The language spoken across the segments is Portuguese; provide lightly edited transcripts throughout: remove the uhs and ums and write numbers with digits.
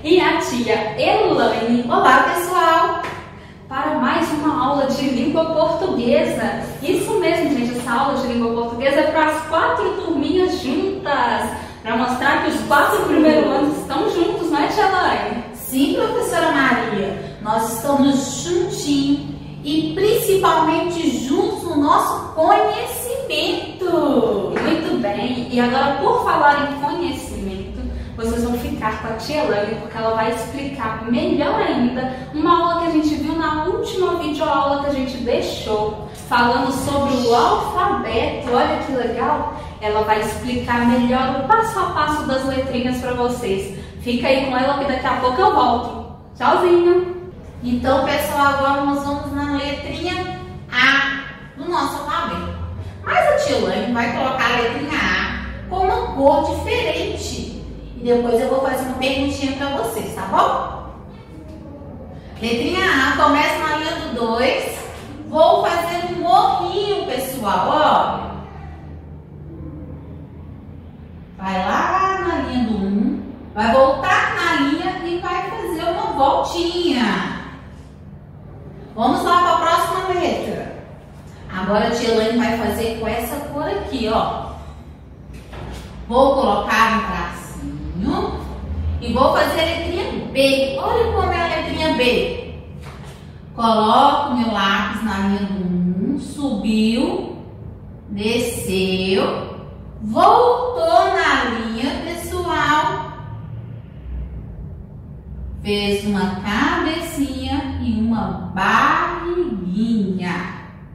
e a tia Elaine. Olá, pessoal! Para mais uma aula de língua portuguesa. Isso mesmo, gente, essa aula de língua portuguesa é para as 4 turminhas juntas, para mostrar que os 4 primeiros anos estão juntos, não é, tia Elaine? Sim, professora Maria, nós estamos juntinhos e principalmente juntos no nosso conhecimento. Muito bem, e agora por falar em conhecimento, vocês vão ficar com a tia Elaine porque ela vai explicar melhor ainda uma aula que a gente viu na última videoaula que a gente deixou, falando sobre o alfabeto. Olha que legal! Ela vai explicar melhor o passo a passo das letrinhas para vocês. Fica aí com ela que daqui a pouco eu volto. Tchauzinho! Então, pessoal, agora nós vamos na letrinha A do nosso alfabeto. Mas a tia Elaine vai colocar a letrinha A com uma cor diferente. E depois eu vou fazer uma perguntinha para vocês, tá bom? Letrinha A, começa na linha do 2. Vou fazer um morrinho, pessoal, ó. Vai lá na linha do 1, vai voltar na linha e vai fazer uma voltinha. Vamos lá para a próxima letra. Agora a tia Elaine vai fazer com essa cor aqui, ó. Vou colocar um tracinho e vou fazer a letrinha B. Olha como é a letrinha B. Coloco meu lápis na linha do 1, subiu, desceu, voltou na linha, pessoal. Fez uma cabecinha e uma barriguinha.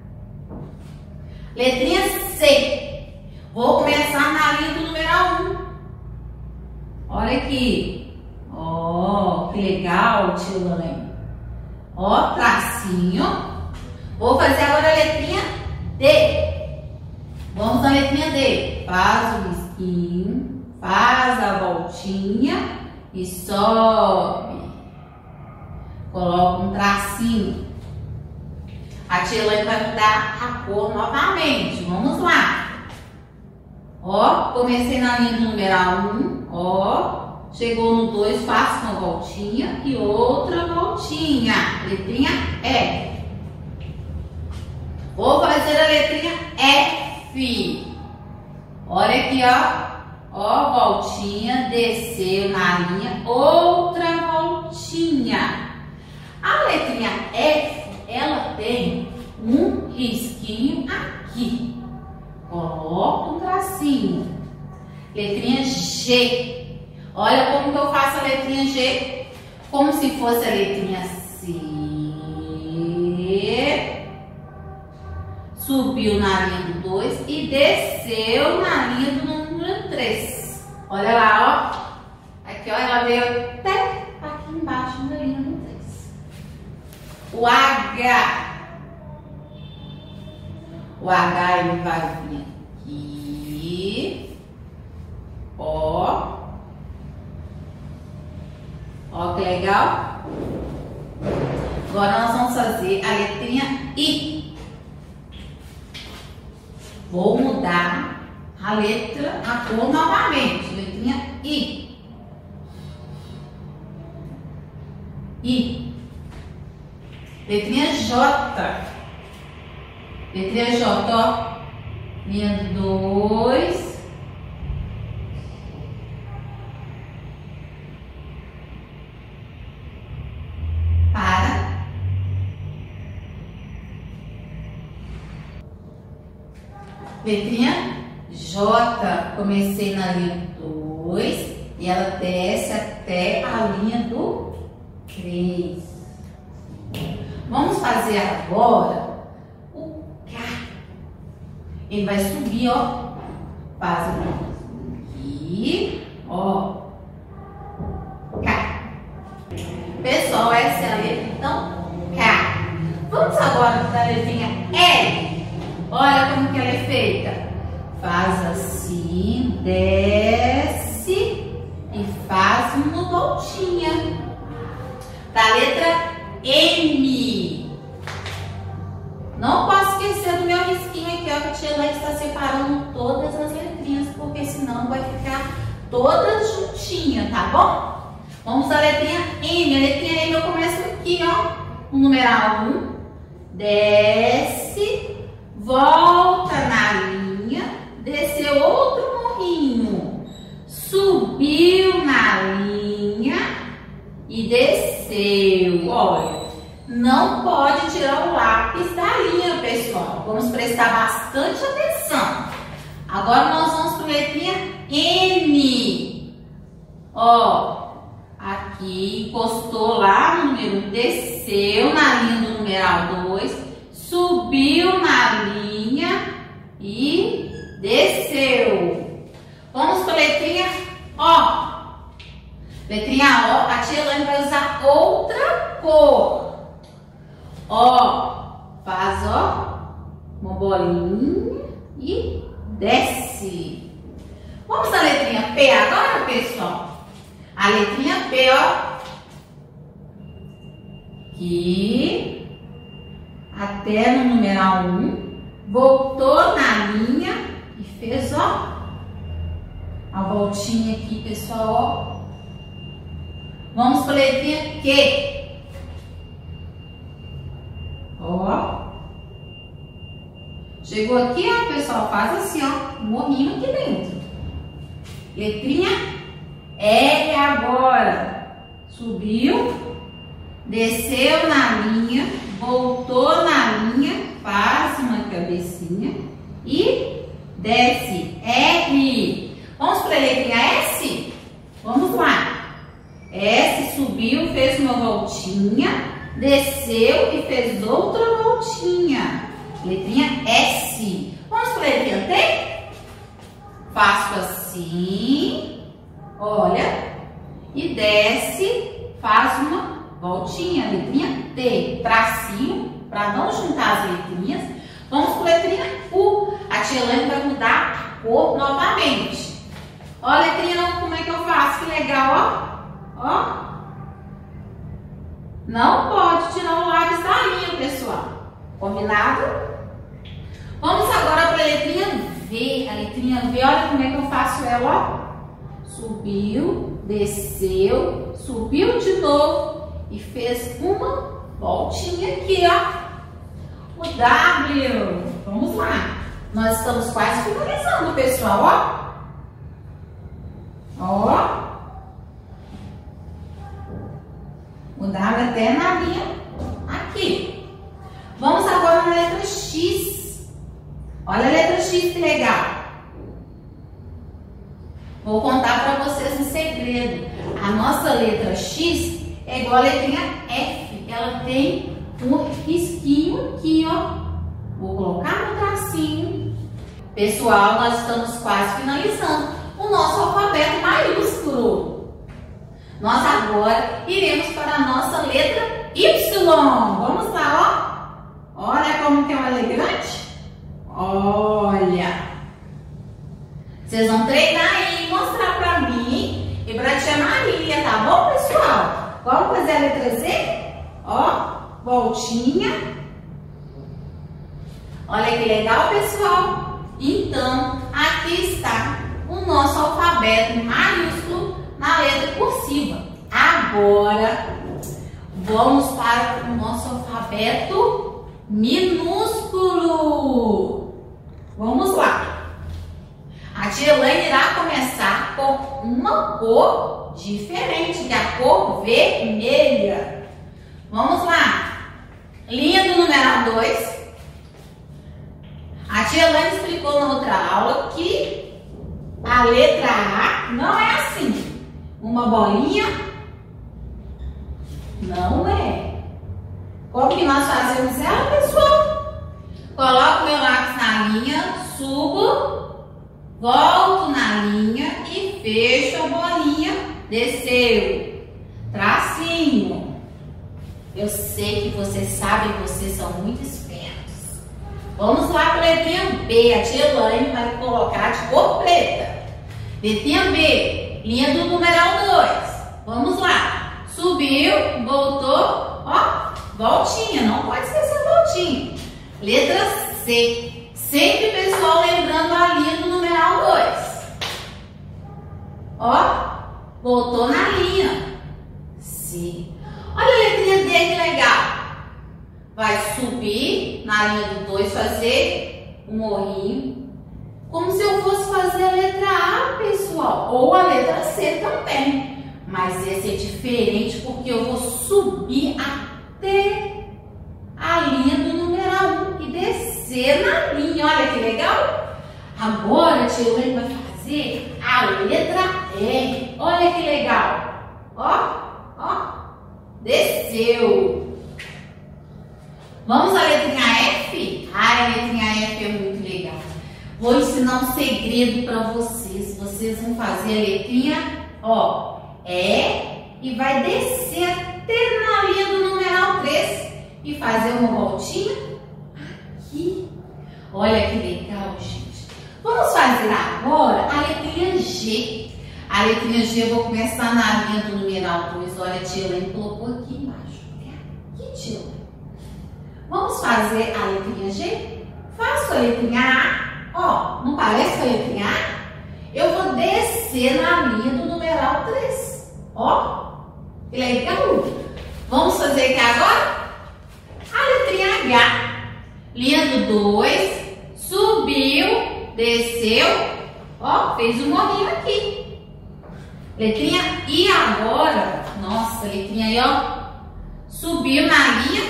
Letrinha C. Vou começar na linha do numeral 1. Olha aqui. Ó, que legal, tia Elaine. Ó, tracinho. Vou fazer agora a letrinha D. Vamos na letrinha D. Faz o risquinho, faz a voltinha e sobe. Coloca um tracinho. A tia Elaine vai mudar a cor novamente. Vamos lá. Ó, comecei na linha do numeral 1. Ó, chegou no 2, faço uma voltinha e outra voltinha. Letrinha E. Vou fazer a letrinha F. Olha aqui, ó. Ó, voltinha, desceu na linha, outra voltinha. A letrinha F, ela tem um risquinho aqui. Coloca um tracinho. Letrinha G. Olha como que eu faço a letrinha G. Como se fosse a letrinha C. Subiu na linha do 2 e desceu na linha do número 3. Olha lá, ó. Aqui, ó, ela veio até aqui embaixo na linha do 3. O H. O H, ele vai vir aqui. Ó. Ó, que legal. Agora nós vamos fazer a letrinha I. Vou mudar a letra, a cor novamente. Letrinha I. I. Letrinha J. Letrinha J, ó. Linha 2. Para. Letrinha J, comecei na linha 2 e ela desce até a linha do 3. Vamos fazer agora o K. Ele vai subir, ó. Faz aqui, ó. K. Pessoal, essa é a letra, então, K. Vamos agora para a letrinha L. Olha como que ela é feita. Faz assim, desce e faz uma voltinha. Para a letra M. Não posso esquecer do meu risquinho aqui, ó, que a tia Elaine está separando todas as letrinhas, porque senão vai ficar todas juntinhas, tá bom? Vamos à letrinha M. A letrinha M eu começo aqui, ó. O numeral 1. Desce, volta na linha, desceu outro morrinho. Subiu na linha e desceu. Olha, não pode tirar o lápis da linha, pessoal. Vamos prestar bastante atenção. Agora nós vamos para a letrinha N. Ó, aqui encostou lá no número 1, desceu na linha do numeral 2, subiu na linha e desceu. Vamos para a letrinha O. Letrinha O, a tia Elaine vai usar outra cor. Ó, faz, ó, uma bolinha e desce. Vamos à letrinha P agora, pessoal? A letrinha P, ó, aqui, até no numeral 1, voltou na linha e fez, ó, a voltinha aqui, pessoal, ó. Vamos para a letrinha Q. Ó. Chegou aqui, ó, pessoal, faz assim, ó, um morrinho aqui dentro. Letrinha L agora. Subiu, desceu na linha, voltou na linha, faz uma cabecinha e desce. R. Vamos para a letrinha S? Vamos lá. S subiu, fez uma voltinha, desceu e fez outra voltinha. Letrinha S. Vamos para a letrinha T? Faço assim, olha, e desce, faz uma voltinha. Letrinha T. Tracinho, para não juntar as letrinhas. Vamos para a letrinha U. A tia Elaine vai mudar a cor novamente. Olha a letrinha, como é que eu faço? Que legal, ó. Ó, não pode tirar o lápis da linha, pessoal. Combinado? Vamos agora para a letrinha V. A letrinha V, olha como é que eu faço ela, ó. Subiu, desceu, subiu de novo e fez uma voltinha aqui, ó. O W. Vamos lá. Nós estamos quase finalizando, pessoal, ó. Ó. O W até na linha aqui. Vamos agora na letra X. Olha a letra X que legal. Vou contar para vocês um segredo. A nossa letra X é igual a letrinha F. Ela tem um risquinho aqui, ó. Vou colocar no tracinho. Pessoal, nós estamos quase finalizando o nosso alfabeto maiúsculo. Nós agora iremos para a nossa letra Y. Vamos lá, ó. Olha como que é um elegante. Olha. Vocês vão treinar aí e mostrar para mim e para a tia Marília, tá bom, pessoal? Vamos fazer a letra Z? Ó, voltinha. Olha que legal, pessoal. Então, aqui está o nosso alfabeto maiúsculo na letra cursiva. Agora, vamos para o nosso alfabeto minúsculo. Vamos lá. A tia Elaine irá começar com uma cor diferente, que é a cor vermelha. Vamos lá. Linha do numeral 2. A tia Elaine explicou na outra aula que a letra A não é assim. Uma bolinha? Não é. Como que nós fazemos ela, pessoal? Coloco meu lápis na linha, subo, volto na linha e fecho a bolinha. Desceu. Tracinho. Eu sei que vocês sabem, vocês são muito espertos. Vamos lá para a letrinha B. A tia Elaine vai colocar de cor preta. Letrinha B. Linha do numeral 2. Vamos lá. Subiu, voltou, ó, voltinha. Não pode esquecer a voltinha. Letra C. Sempre, pessoal, lembrando a linha do numeral 2. Ó, voltou na linha. na linha do 2 fazer um morrinho, como se eu fosse fazer a letra A, pessoal, ou a letra C também. Mas esse é diferente porque eu vou subir até a linha do numeral 1 e descer na linha. Olha que legal! Agora a tia Elaine vai fazer a letra R. Olha que legal! Ó, ó, desceu. Vamos à letrinha F? Ai, a letrinha F é muito legal. Vou ensinar um segredo para vocês. Vocês vão fazer a letrinha, ó, e vai descer até na linha do numeral 3 e fazer uma voltinha aqui. Olha que legal, gente. Vamos fazer agora a letrinha G. A letrinha G eu vou começar na linha do numeral 2. Olha, a tia Elaine colocou aqui embaixo. É aqui, tia Elaine. Vamos fazer a letrinha G? Faço a letrinha A. Ó, não parece com a letrinha A? Eu vou descer na linha do numeral 3. Ó, que legal. Vamos fazer aqui agora a letrinha H. Linha do 2, subiu, desceu, ó, fez um morrinho aqui. Letrinha I agora, nossa, letrinha I, ó, subiu na linha,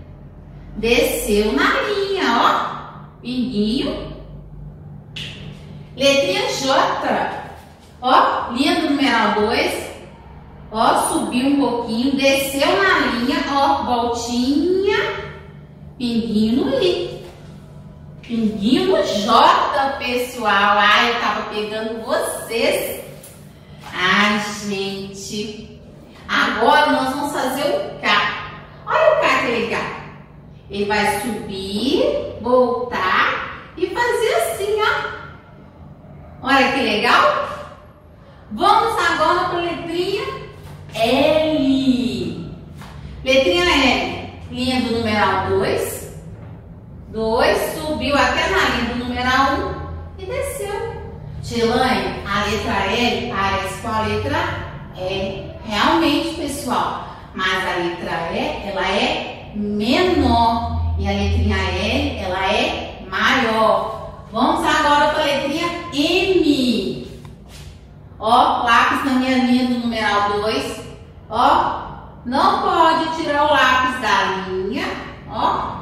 desceu na linha, ó, pinguinho. Letrinha J, ó, linha do numeral 2, ó, subiu um pouquinho, desceu na linha, ó, voltinha, pinguinho no I. Pinguinho no J, pessoal. Ai, eu tava pegando vocês. Ai, gente. Agora nós vamos fazer o K. Olha o K que legal. Ele vai subir, voltar e fazer assim, ó. Olha que legal. Vamos agora para a letrinha L. Letrinha L. Linha do numeral 2. 2, subiu até na linha do numeral 1 e desceu. Tia Elaine, a letra L parece com a letra E. Realmente, pessoal. Mas a letra E, ela é menor. E a letrinha L, ela é maior. Vamos agora para a letrinha M. Ó, lápis na minha linha do numeral 2. Ó, não pode tirar o lápis da linha. Ó.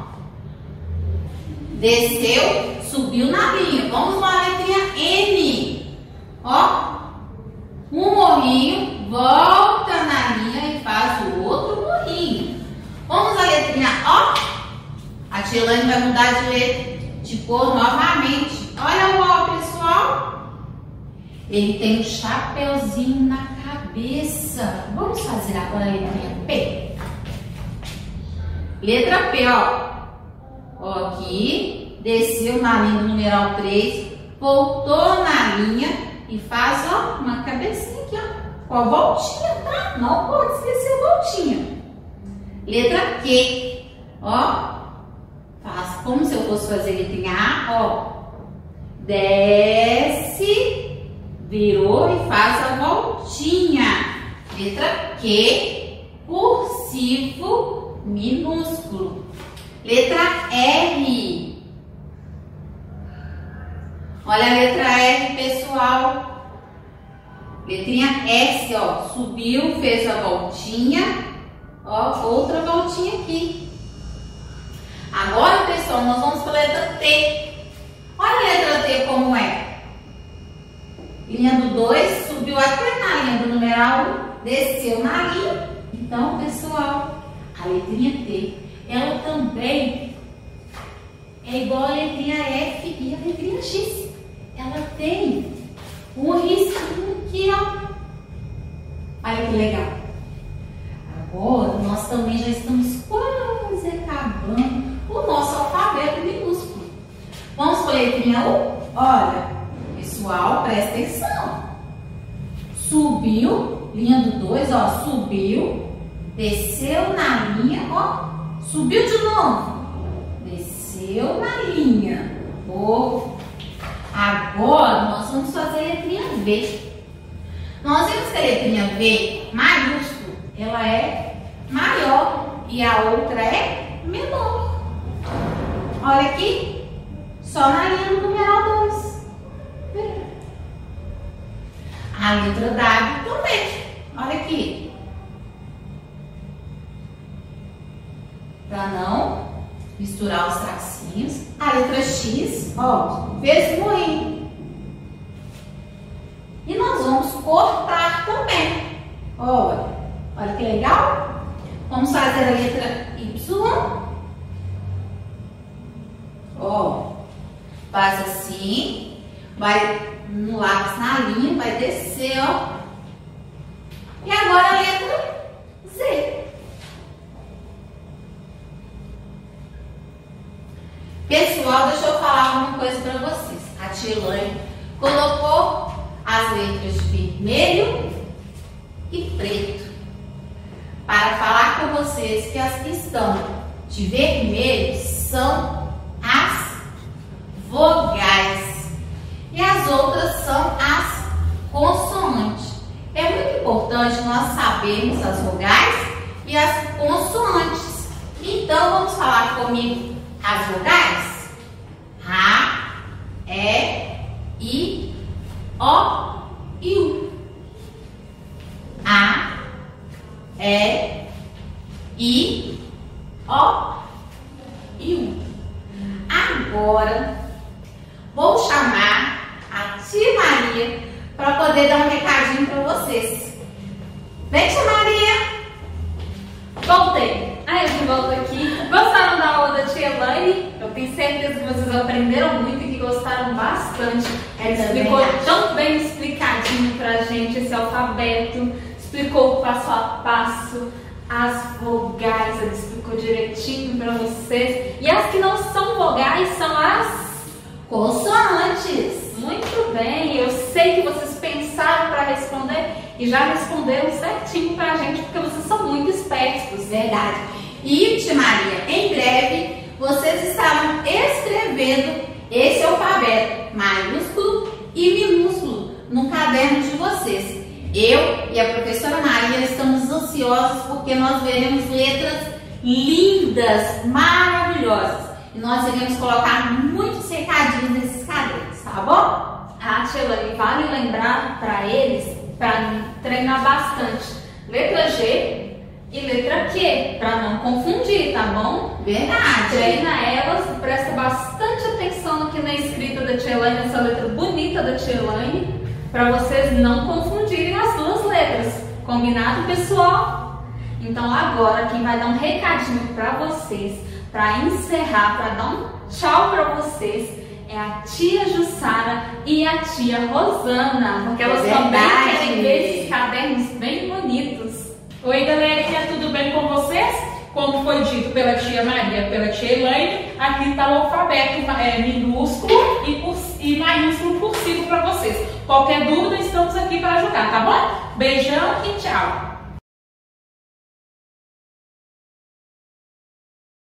Desceu, subiu na linha. Vamos para a letrinha N. Ó, um morrinho, volta na linha e faz o outro morrinho. Vamos à letrinha O. A tia Elaine vai mudar de letra, de cor novamente. Olha o O, pessoal. Ele tem um chapeuzinho na cabeça. Vamos fazer agora a letrinha P. Letra P, ó. Ó, aqui, desceu na linha do numeral 3, voltou na linha e faz, ó, uma cabecinha aqui, ó, com a voltinha, tá? Não pode esquecer a voltinha. Letra Q, ó, faz como se eu fosse fazer letrinha A, ó, desce, virou e faz a voltinha. Letra Q, cursivo, minúsculo. Letra R. Olha a letra R, pessoal. Letrinha S, ó. Subiu, fez a voltinha. Ó, outra voltinha aqui. Agora, pessoal, nós vamos para a letra T. Olha a letra T como é. Linha do 2, subiu até na linha do numeral 1, desceu na linha. Então, pessoal, a letrinha T, ela também é igual a letrinha F e a letrinha X. Ela tem um risquinho aqui, ó. Olha que legal. Agora, nós também já estamos quase acabando o nosso alfabeto minúsculo. Vamos para a letrinha U? Olha, pessoal, presta atenção. Subiu, linha do 2, ó, subiu, desceu na linha, ó. Subiu de novo, desceu na linha. Oh. Agora nós vamos fazer a letrinha V. Nós vimos que a letrinha V maiúsculo, ela é maior e a outra é menor. olha aqui, só na linha do numeral 2. A letra W também, olha aqui. Para não misturar os tracinhos. A letra X, ó, fez moinho. E nós vamos cortar também. Olha que legal. Vamos fazer a letra Y. Ó, faz assim, vai no lápis na linha, vai descer, ó. E agora a letra Z. Pessoal, deixa eu falar uma coisa para vocês. A tia Elaine colocou as letras de vermelho e preto para falar com vocês que as que estão de vermelho são as vogais e as outras são as consoantes. É muito importante nós sabermos as vogais e as consoantes. Então, vamos falar comigo as vogais? A, E, I, O e U. A, E, I, O e U. Agora, vou chamar a tia Maria para poder dar um recadinho para vocês. Vem, tia Maria! Voltei. Eu de volta aqui. Gostaram da aula da tia Elaine? Eu tenho certeza que vocês aprenderam muito e que gostaram bastante. Ela explicou tão bem explicadinho pra gente esse alfabeto, explicou o passo a passo, as vogais, ela explicou direitinho pra vocês. E as que não são vogais são as consoantes. Muito bem, eu sei que vocês pensaram para responder e já responderam certinho pra gente, porque vocês são muito espertos. Verdade. E, tia Maria, em breve vocês estarão escrevendo esse alfabeto maiúsculo e minúsculo no caderno de vocês. Eu e a professora Maria estamos ansiosos porque nós veremos letras lindas, maravilhosas. E nós iremos colocar muitos recadinhos nesses cadernos, tá bom? Tia Elaine, vale lembrar para eles, para treinar bastante, letra G e letra Q, para não confundir, tá bom? Verdade. Treina elas, presta bastante atenção aqui na escrita da tia Elaine, essa letra bonita da tia Elaine, para vocês não confundirem as duas letras. Combinado, pessoal? Então agora quem vai dar um recadinho para vocês, para encerrar, para dar um tchau para vocês, é a tia Jussara e a tia Rosana, porque elas também querem ver esses cadernos bem bonitos. Oi, galerinha, tudo bem com vocês? Como foi dito pela tia Maria, pela tia Elaine, aqui está o alfabeto minúsculo e maiúsculo por cima para vocês. Qualquer dúvida, estamos aqui para ajudar, tá bom? Beijão e tchau!